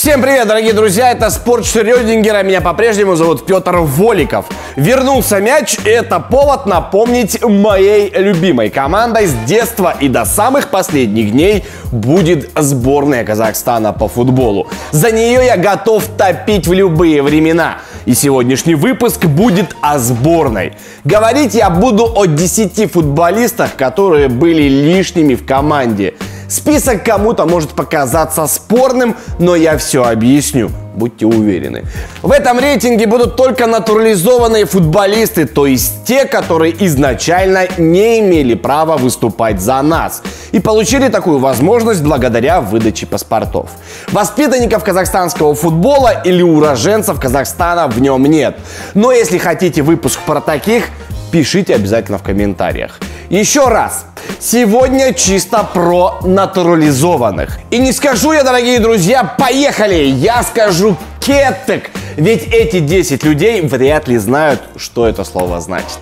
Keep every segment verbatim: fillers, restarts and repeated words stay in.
Всем привет, дорогие друзья, это Спорт Шрёдингера, меня по-прежнему зовут Петр Воликов. Вернулся мяч, это повод напомнить моей любимой командой с детства и до самых последних дней будет сборная Казахстана по футболу. За нее я готов топить в любые времена. И сегодняшний выпуск будет о сборной. Говорить я буду о десяти футболистах, которые были лишними в команде. Список кому-то может показаться спорным, но я все объясню. Будьте уверены. В этом рейтинге будут только натурализованные футболисты, то есть те, которые изначально не имели права выступать за нас и получили такую возможность благодаря выдаче паспортов. Воспитанников казахстанского футбола или уроженцев Казахстана в нем нет. Но если хотите выпуск про таких, пишите обязательно в комментариях. Еще раз, сегодня чисто про натурализованных. И не скажу я, дорогие друзья, поехали! Я скажу кетек, ведь эти десять людей вряд ли знают, что это слово значит.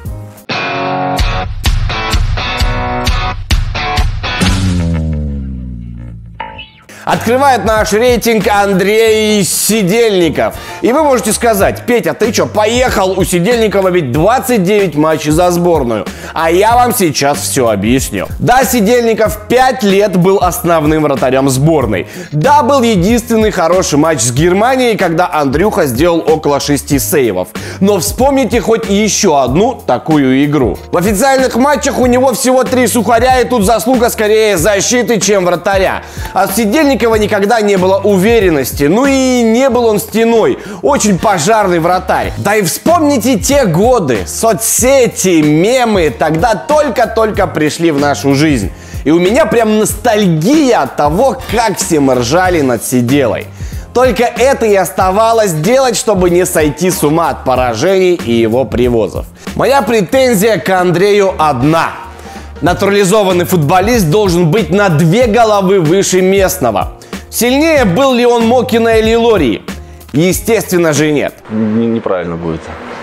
Открывает наш рейтинг Андрей Сидельников. И вы можете сказать: Петя, ты что, поехал? У Сидельникова ведь двадцать девять матчей за сборную. А я вам сейчас все объясню. Да, Сидельников пять лет был основным вратарем сборной. Да, был единственный хороший матч с Германией, когда Андрюха сделал около шести сейвов. Но вспомните хоть еще одну такую игру. В официальных матчах у него всего три сухаря, и тут заслуга скорее защиты, чем вратаря. А Сидельников никогда не было уверенности, ну и не был он стеной, очень пожарный вратарь. Да и вспомните те годы, соцсети, мемы тогда только-только пришли в нашу жизнь. И у меня прям ностальгия от того, как все мы ржали над Сиделой. Только это и оставалось делать, чтобы не сойти с ума от поражений и его привозов. Моя претензия к Андрею одна. Натурализованный футболист должен быть на две головы выше местного. Сильнее был ли он Мокина или Лории? Естественно же нет. Неправильно будет.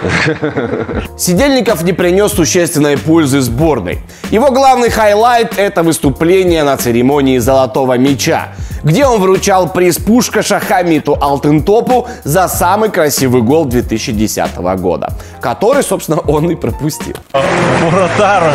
Сидельников не принес существенной пользы сборной. Его главный хайлайт – это выступление на церемонии Золотого мяча, где он вручал приз Пушкаша Хамиту Алтынтопу за самый красивый гол две тысячи десятого года, который, собственно, он и пропустил. Вратар,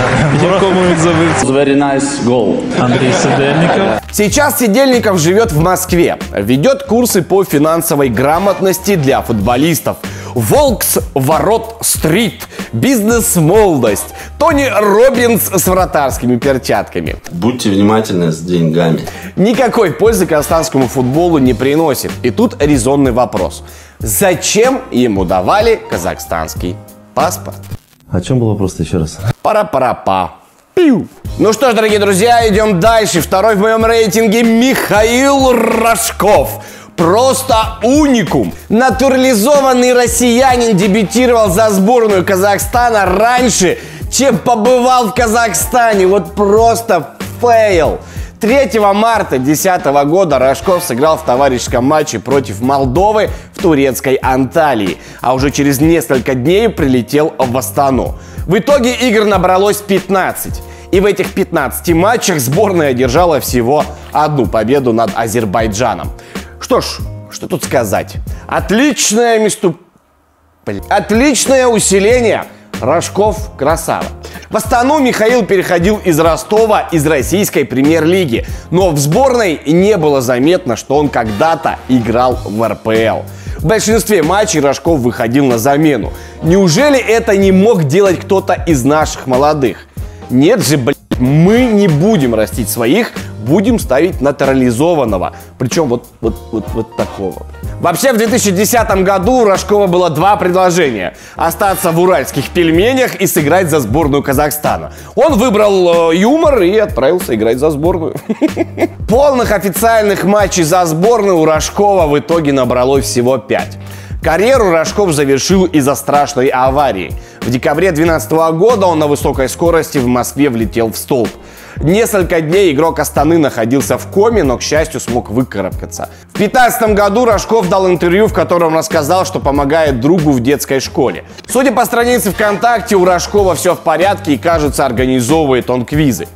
Very nice goal. Андрей Сидельников. Сейчас Сидельников живет в Москве, ведет курсы по финансовой грамотности для футболистов. Волкс Ворот Стрит, бизнес-молодость, Тони Роббинс с вратарскими перчатками. Будьте внимательны с деньгами. Никакой пользы казахстанскому футболу не приносит. И тут резонный вопрос. Зачем ему давали казахстанский паспорт? О чем был вопрос еще раз? Пара-пара-па. Пиу. Ну что ж, дорогие друзья, идем дальше. Второй в моем рейтинге Михаил Рожков. Просто уникум. Натурализованный россиянин дебютировал за сборную Казахстана раньше, чем побывал в Казахстане. Вот просто фейл. третьего марта две тысячи десятого года Рожков сыграл в товарищеском матче против Молдовы в турецкой Анталии, а уже через несколько дней прилетел в Астану. В итоге игр набралось пятнадцать. И в этих пятнадцати матчах сборная одержала всего одну победу над Азербайджаном. Что ж, что тут сказать? Отличное место... Отличное усиление. Рожков красава. В Астану Михаил переходил из Ростова, из российской премьер-лиги. Но в сборной не было заметно, что он когда-то играл в эр пэ эл. В большинстве матчей Рожков выходил на замену. Неужели это не мог делать кто-то из наших молодых? Нет же, блядь, мы не будем растить своих, будем ставить натурализованного. Причем вот, вот, вот, вот такого. Вообще, в две тысячи десятом году у Рожкова было два предложения. Остаться в уральских пельменях и сыграть за сборную Казахстана. Он выбрал э, юмор и отправился играть за сборную. Полных официальных матчей за сборную у Рожкова в итоге набралось всего пять. Карьеру Рожков завершил из-за страшной аварии. В декабре две тысячи двенадцатого года он на высокой скорости в Москве влетел в столб. Несколько дней игрок Астаны находился в коме, но, к счастью, смог выкарабкаться. В две тысячи пятнадцатом году Рожков дал интервью, в котором рассказал, что помогает другу в детской школе. Судя по странице ВКонтакте, у Рожкова все в порядке и, кажется, организовывает он квизы.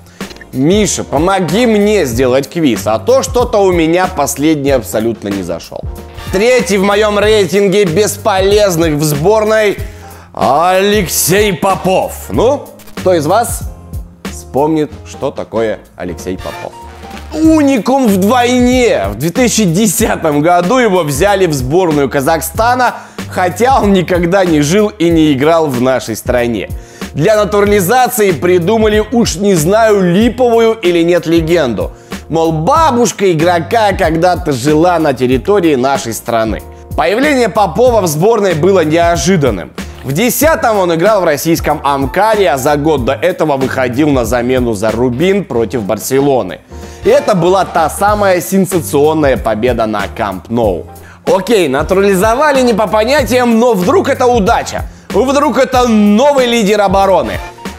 Миша, помоги мне сделать квиз, а то что-то у меня последний абсолютно не зашел. Третий в моем рейтинге бесполезных в сборной Алексей Попов. Ну, кто из вас вспомнит, что такое Алексей Попов? Уникум вдвойне. В две тысячи десятом году его взяли в сборную Казахстана, хотя он никогда не жил и не играл в нашей стране. Для натурализации придумали, уж не знаю, липовую или нет легенду. Мол, бабушка игрока когда-то жила на территории нашей страны. Появление Попова в сборной было неожиданным. В десятом он играл в российском Амкаре, а за год до этого выходил на замену за Рубин против Барселоны. И это была та самая сенсационная победа на Камп Ноу. Окей, натурализовали не по понятиям, но вдруг это удача. Вдруг это новый лидер обороны.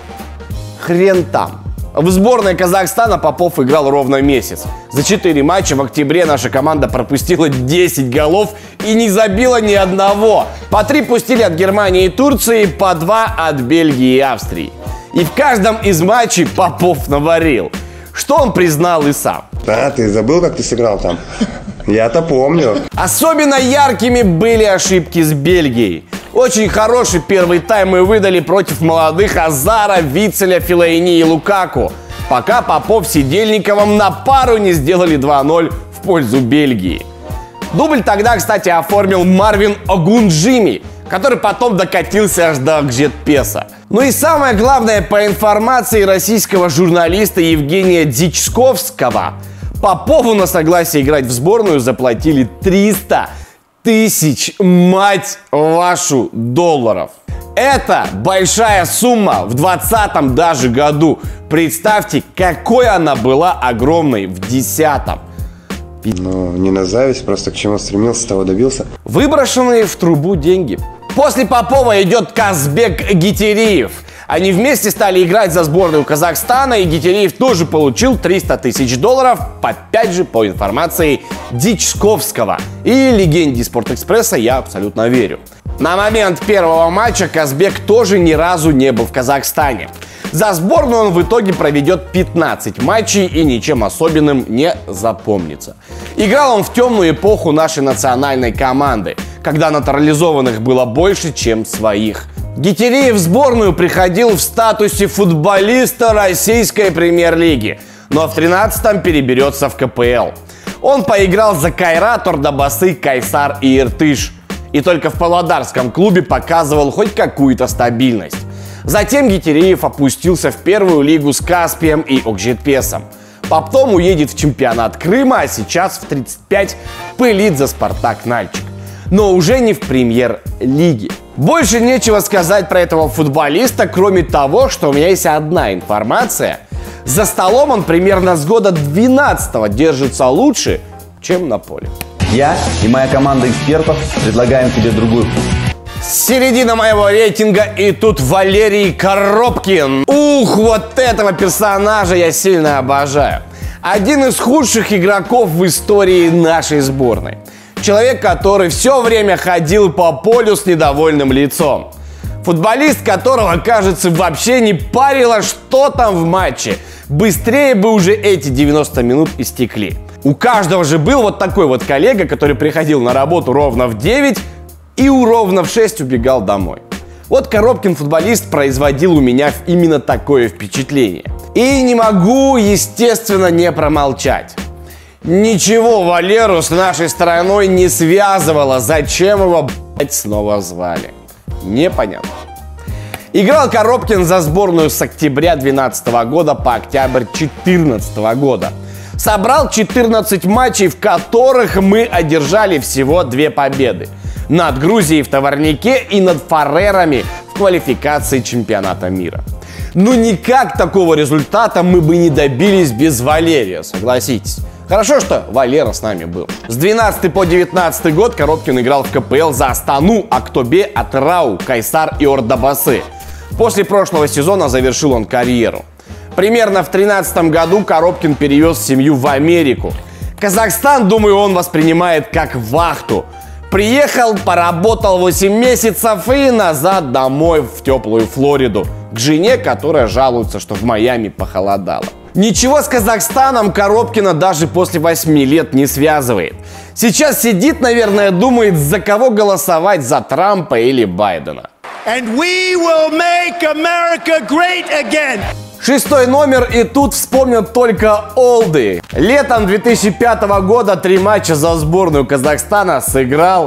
Хрен там. В сборной Казахстана Попов играл ровно месяц. За четыре матча в октябре наша команда пропустила десять голов и не забила ни одного. По три пустили от Германии и Турции, по два от Бельгии и Австрии. И в каждом из матчей Попов наварил. Что он признал и сам. А, ты забыл, как ты сыграл там? Я-то помню. Особенно яркими были ошибки с Бельгией. Очень хороший первый тайм мы выдали против молодых Азара, Вицеля, Фелайни и Лукаку, пока Попов с Сидельниковым на пару не сделали два ноль в пользу Бельгии. Дубль тогда, кстати, оформил Марвин Огунджими, который потом докатился аж до Акжетпеса. Ну и самое главное, по информации российского журналиста Евгения Дичковского, Попову на согласие играть в сборную заплатили триста тысяч, мать вашу, долларов. Это большая сумма в двадцатом даже году. Представьте, какой она была огромной в десятом. Ну, не на зависть, просто к чему стремился, того добился. Выброшенные в трубу деньги. После Попова идет Казбек Гетериев. Они вместе стали играть за сборную Казахстана, и Гетериев тоже получил триста тысяч долларов, опять же, по информации Дичковского. И легенде Спортэкспресса я абсолютно верю. На момент первого матча Казбек тоже ни разу не был в Казахстане. За сборную он в итоге проведет пятнадцать матчей и ничем особенным не запомнится. Играл он в темную эпоху нашей национальной команды, когда натурализованных было больше, чем своих. Гетериев в сборную приходил в статусе футболиста российской премьер-лиги, но в тринадцатом переберется в ка пэ эл. Он поиграл за Кайрат, Ордабасы, Кайсар и Иртыш. И только в Павлодарском клубе показывал хоть какую-то стабильность. Затем Гетериев опустился в первую лигу с Каспием и Окжетпесом. Потом уедет в чемпионат Крыма, а сейчас в тридцать пять пылит за Спартак Нальчик. Но уже не в премьер-лиге. Больше нечего сказать про этого футболиста, кроме того, что у меня есть одна информация. За столом он примерно с года двенадцатого держится лучше, чем на поле. Я и моя команда экспертов предлагаем тебе другую. Середина моего рейтинга, и тут Валерий Коробкин. Ух, вот этого персонажа я сильно обожаю. Один из худших игроков в истории нашей сборной. Человек, который все время ходил по полю с недовольным лицом. Футболист, которого, кажется, вообще не парило, что там в матче. Быстрее бы уже эти девяносто минут истекли. У каждого же был вот такой вот коллега, который приходил на работу ровно в девять и ровно в шесть убегал домой. Вот Коробкин, футболист, производил у меня именно такое впечатление. И не могу, естественно, не промолчать. Ничего Валеру с нашей страной не связывало. Зачем его, блядь, снова звали? Непонятно. Играл Коробкин за сборную с октября две тысячи двенадцатого года по октябрь две тысячи четырнадцатого года. Собрал четырнадцать матчей, в которых мы одержали всего две победы. Над Грузией в Товарнике и над Фарерами в квалификации чемпионата мира. Ну никак такого результата мы бы не добились без Валерия, согласитесь. Хорошо, что Валера с нами был. С двенадцатого по девятнадцатый год Коробкин играл в ка пэ эл за Астану, Актобе, Атырау, Кайсар и Ордабасы. После прошлого сезона завершил он карьеру. Примерно в тринадцатом году Коробкин перевез семью в Америку. Казахстан, думаю, он воспринимает как вахту. Приехал, поработал восемь месяцев и назад домой в теплую Флориду. К жене, которая жалуется, что в Майами похолодало. Ничего с Казахстаном Коробкина даже после восьми лет не связывает. Сейчас сидит, наверное, думает, за кого голосовать, за Трампа или Байдена. And we will make America great again. Шестой номер, и тут вспомнят только олды. Летом две тысячи пятого года три матча за сборную Казахстана сыграл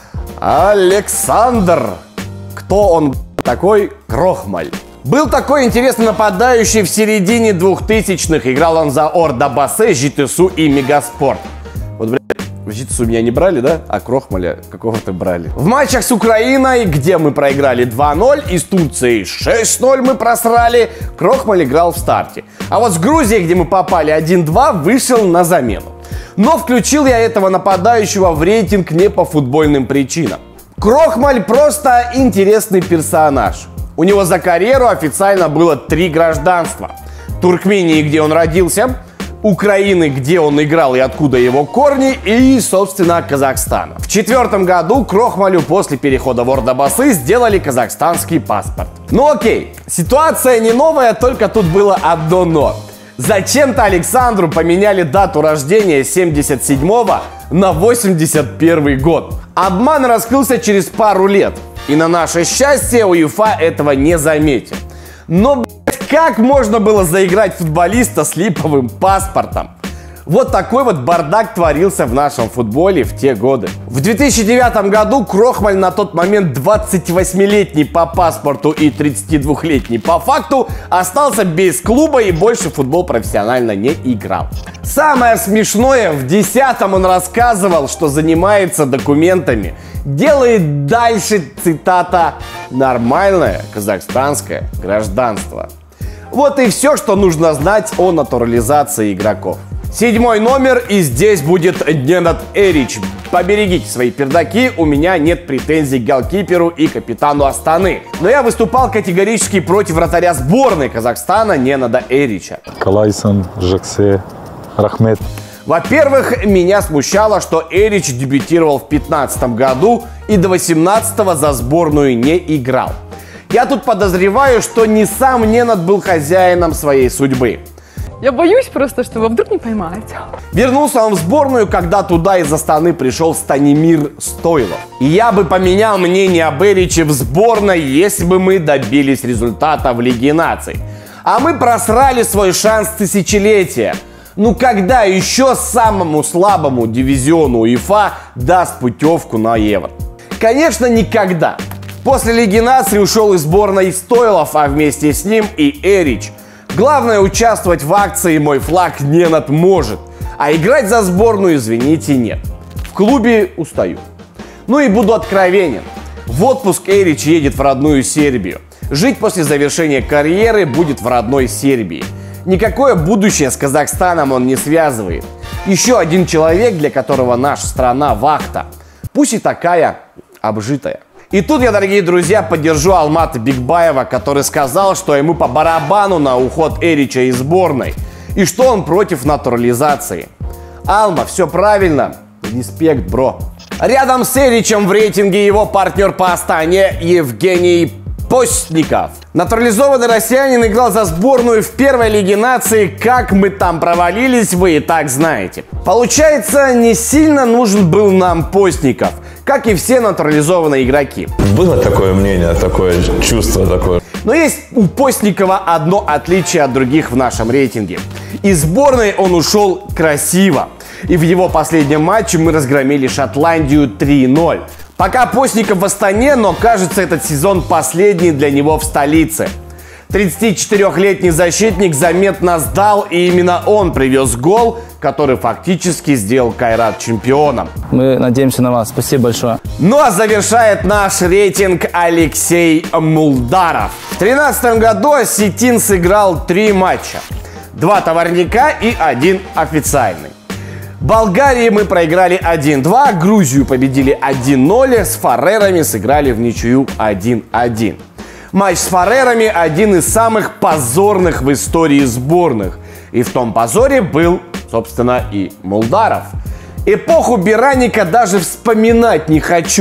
Александр. Кто он такой? Крохмаль. Был такой интересный нападающий в середине двухтысячных. Играл он за Ордабасе, Житесу и Мегаспорт. Вот, блядь, в Житесу меня не брали, да? А Крохмаля какого-то брали. В матчах с Украиной, где мы проиграли два ноль, и с Турцией шесть ноль мы просрали, Крохмаль играл в старте. А вот с Грузией, где мы попали один-два, вышел на замену. Но включил я этого нападающего в рейтинг не по футбольным причинам. Крохмаль просто интересный персонаж. У него за карьеру официально было три гражданства. Туркмении, где он родился, Украины, где он играл и откуда его корни, и, собственно, Казахстана. В четвертом году Крохмалю после перехода в Ордабасы сделали казахстанский паспорт. Ну окей, ситуация не новая, только тут было одно но. Зачем-то Александру поменяли дату рождения семьдесят седьмого на восемьдесят первый год. Обман раскрылся через пару лет. И на наше счастье УЕФА этого не заметил. Но, блядь, как можно было заиграть футболиста с липовым паспортом? Вот такой вот бардак творился в нашем футболе в те годы. В две тысячи девятом году Крохмаль, на тот момент двадцативосьмилетний по паспорту и тридцатидвухлетний по факту, остался без клуба и больше в футбол профессионально не играл. Самое смешное, в десятом он рассказывал, что занимается документами, делает дальше, цитата, «нормальное казахстанское гражданство». Вот и все, что нужно знать о натурализации игроков. Седьмой номер, и здесь будет Ненад Эрич. Поберегите свои пердаки, у меня нет претензий к голкиперу и капитану Астаны. Но я выступал категорически против вратаря сборной Казахстана Ненада Эрича. Калайсон, Жаксе, Рахмет. Во-первых, меня смущало, что Эрич дебютировал в пятнадцатом году и до восемнадцатого за сборную не играл. Я тут подозреваю, что не сам Ненад был хозяином своей судьбы. Я боюсь просто, что вы вдруг не поймаете. Вернулся он в сборную, когда туда из Астаны пришел Станимир Стойлов. И я бы поменял мнение об Эриче в сборной, если бы мы добились результата в Лиге наций. А мы просрали свой шанс тысячелетия. Ну когда еще самому слабому дивизиону УЕФА даст путевку на Евро? Конечно, никогда. После Лиги наций ушел из сборной Стойлов, а вместе с ним и Эрич. Главное, участвовать в акции «Мой флаг Ненад может», а играть за сборную, извините, нет. В клубе устаю. Ну и буду откровенен. В отпуск Эрич едет в родную Сербию. Жить после завершения карьеры будет в родной Сербии. Никакое будущее с Казахстаном он не связывает. Еще один человек, для которого наша страна вахта. Пусть и такая обжитая. И тут я, дорогие друзья, поддержу Алмата Бигбаева, который сказал, что ему по барабану на уход Эрича из сборной. И что он против натурализации. Алма, все правильно. Респект, бро. Рядом с Эричем в рейтинге его партнер по Астане Евгений Постников. Натурализованный россиянин играл за сборную в первой Лиге наций. Как мы там провалились, вы и так знаете. Получается, не сильно нужен был нам Постников, как и все натурализованные игроки. Было такое мнение, такое чувство такое. Но есть у Постникова одно отличие от других в нашем рейтинге. Из сборной он ушел красиво. И в его последнем матче мы разгромили Шотландию три ноль. Пока Постников в Астане, но кажется, этот сезон последний для него в столице. тридцатичетырёхлетний защитник заметно сдал, и именно он привез гол, который фактически сделал Кайрат чемпионом. Мы надеемся на вас. Спасибо большое. Ну а завершает наш рейтинг Алексей Мулдаров. В две тысячи тринадцатом году осетин сыграл три матча. Два товарняка и один официальный. Болгарии мы проиграли один-два, Грузию победили один ноль, с Фарерами сыграли в ничью один-один. Матч с Фарерами один из самых позорных в истории сборных. И в том позоре был, собственно, и Мулдаров. Эпоху Бираника даже вспоминать не хочу.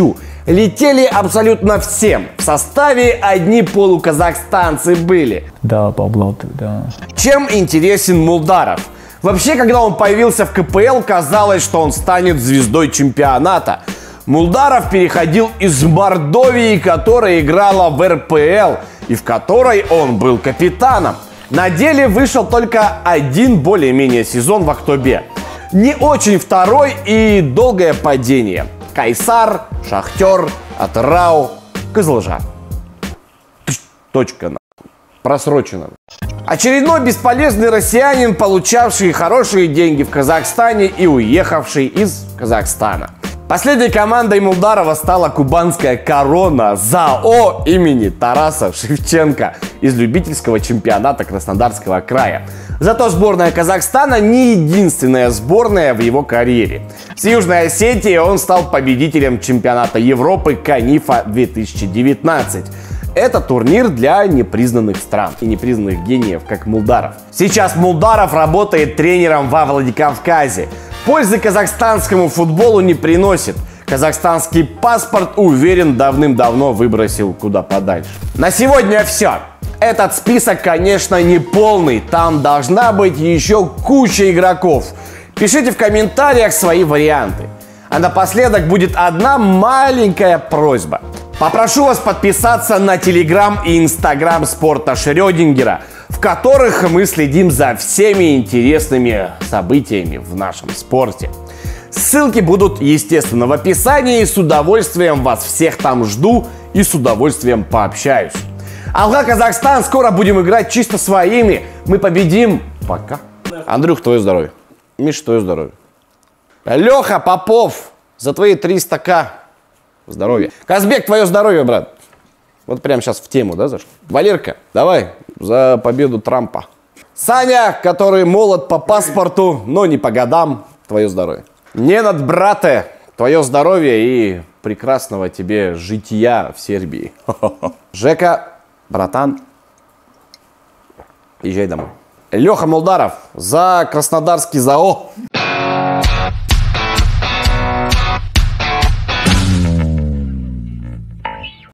Летели абсолютно всем. В составе одни полуказахстанцы были. Да, поблаты, да. Чем интересен Мулдаров? Вообще, когда он появился в ка пэ эл, казалось, что он станет звездой чемпионата. Мулдаров переходил из Мордовии, которая играла в эр пэ эл, и в которой он был капитаном. На деле вышел только один более-менее сезон в Актобе. Не очень второй и долгое падение. Кайсар, Шахтер, Атырау, Кызылжар. Точка. Просрочено. Очередной бесполезный россиянин, получавший хорошие деньги в Казахстане и уехавший из Казахстана. Последней командой Мулдарова стала кубанская «Корона» ЗАО имени Тараса Шевченко из любительского чемпионата Краснодарского края. Зато сборная Казахстана не единственная сборная в его карьере. С Южной Осетией он стал победителем чемпионата Европы Канифа две тысячи девятнадцать. Это турнир для непризнанных стран и непризнанных гениев, как Мулдаров. Сейчас Мулдаров работает тренером во Владикавказе. Пользы казахстанскому футболу не приносит. Казахстанский паспорт, уверен, давным-давно выбросил куда подальше. На сегодня все. Этот список, конечно, не полный. Там должна быть еще куча игроков. Пишите в комментариях свои варианты. А напоследок будет одна маленькая просьба. Попрошу вас подписаться на Телеграм и Инстаграм спорта Шрёдингера, в которых мы следим за всеми интересными событиями в нашем спорте. Ссылки будут, естественно, в описании. С удовольствием вас всех там жду и с удовольствием пообщаюсь. Алга, Казахстан, скоро будем играть чисто своими. Мы победим. Пока. Андрюх, твое здоровье. Миш, твое здоровье. Леха Попов, за твои триста ка. Здоровье. Казбек, твое здоровье, брат. Вот прямо сейчас в тему, да, зашел? Валерка, давай за победу Трампа. Саня, который молод по паспорту, но не по годам, твое здоровье. Ненад, брате, твое здоровье и прекрасного тебе жития в Сербии. Жека, братан, езжай домой. Леха Мулдаров за Краснодарский ЗАО.